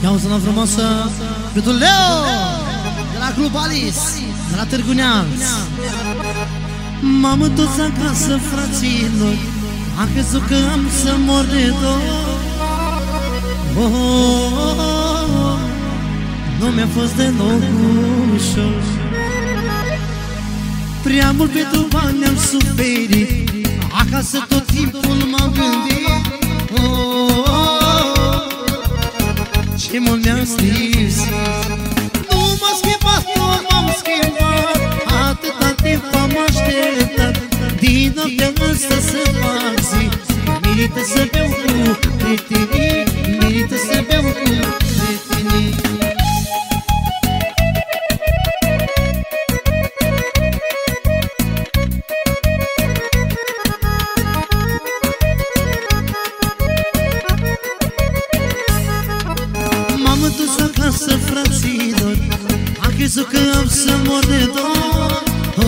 Ia o zonă frumoasă pentru Leo de la Club Alice, de la Târgu Neamț. M-am întors acasă, fraților, am crezut că am să mor de dor. Nu mi-a fost deloc ușor. Prea mult pentru bani am suferit, acasă tot timpul m-am gândit. Ce mult mi-am stins. Nu m-a schimbat, nu m-am schimbat. Atâta timp am așteptat, din noaptea asta să fac zi. Merită să beau cu prietenii, merită să beau cu prietenii. Fraților, am crezut că am să mor de dor.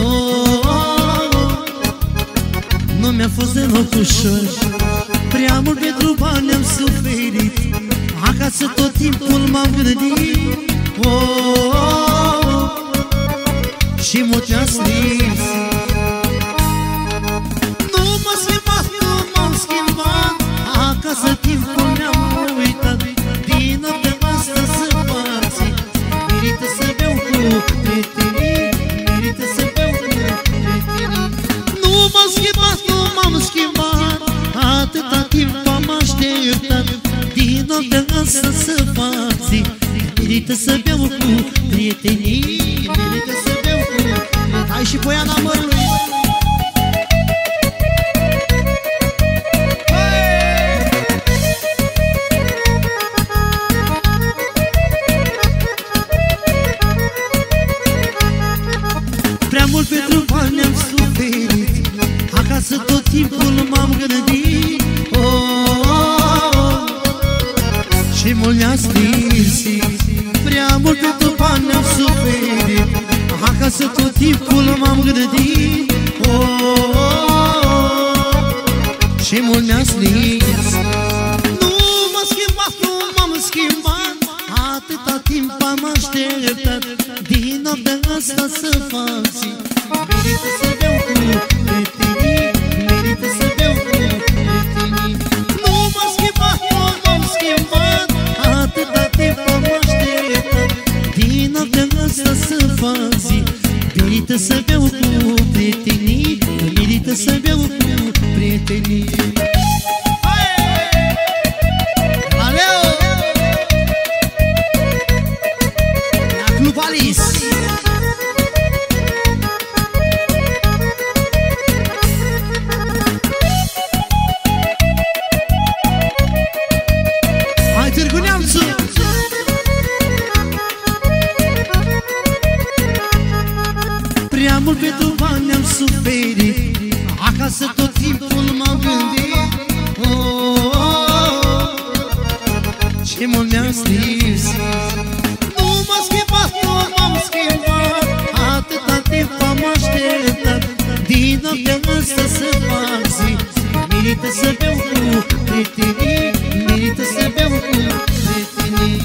Nu mi-a fost deloc ușor. Prea mult pentru bani am suferit, acasă tot timpul m-am gândit. Și mult mi-a stins. Nu m-a schimbat, nu m-am schimbat, acasă timpul mi-am uitat. Din noaptea asta să fac zi, merită să beau cu prietenii, merită să beau cu prietenii. Nu m-am schimbat, nu m-am schimbat, atâta timp am așteptat. Din noaptea asta să fac zi, merită să beau cu prietenii, merită să beau cu prietenii. Hai și Poiana Mărului! Prea mult pentru bani am suferit, acasă tot timpul m-am gândit. Și mult mi-a stins. Prea mult pentru bani am suferit, acasă tot timpul m-am gândit. Și mult mi-a stins. Nu m-a schimbat, nu m-am schimbat, atâta timp am așteptat. Din noaptea asta să fac zi, merită să beau cu prietenii, merită să beau cu prietenii. Nu m-a schimbat, nu m-am schimbat, atâta timp am așteptat. Din noaptea asta să fac zi, merită să beau cu prietenii, merită să beau cu prietenii. Alice. Hai Târgu Neamțu! Prea mult pentru bani am suferit, acasă tot timpul m-am gândit. Ce mult mi-am stins. Nu m-a schimbat, nu m-am schimbat, atâta timp am așteptat. Din noaptea asta să fac zi, merită să beau cu prietenii, merită să beau cu prietenii.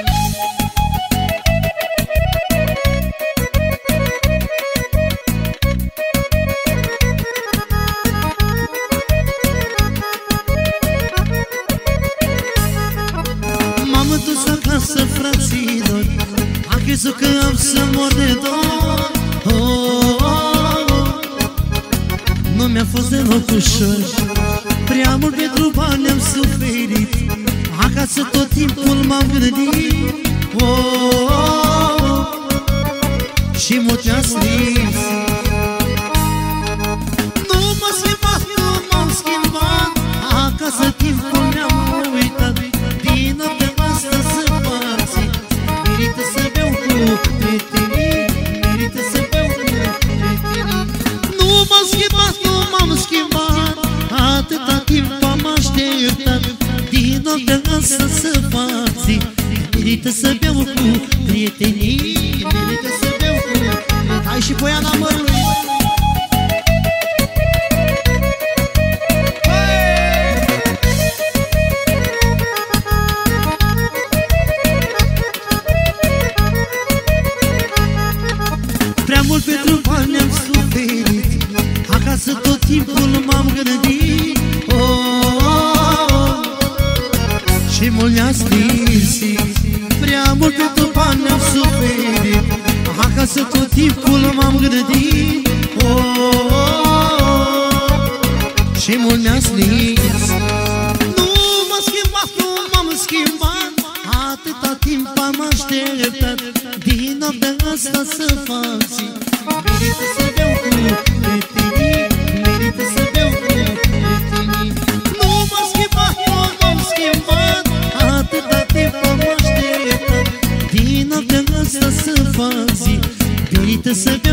M-am întors acasă, fraților, am crezut că am să mor de dor. Nu mi-a fost deloc ușor. Prea mult pentru bani am suferit, acasă tot timpul m-am gândit. Și mult mi-a stins. Nu m-a schimbat, nu m-am schimbat, acasă timpul mi-am uitat. Din noaptea asta să fac zi, merită să beau cu prietenii, merită să beau cu prietenii. Nu m-am schimbat, nu m-am schimbat, atâta timp am așteptat. Din noaptea asta să fac zi, merită să beau cu prietenii, merită să beau cu prietenii. Hai și Poiana Mărului! și mult ne-ați lipsit. Prea mult pentru bani ne-am suferit, acasă tot timpul m-am gândit. Și mult ne-ați lipsit. Nu m-am schimbat, nu m-am schimbat, atâta timp am așteptat. Din nou de asta să fac zi, merită să beau cu prietenii, merită să beau cu prietenii. Nu m-am schimbat, nu m-am schimbat, atâta timp am așteptat. Din nou de asta să fac zi, merită să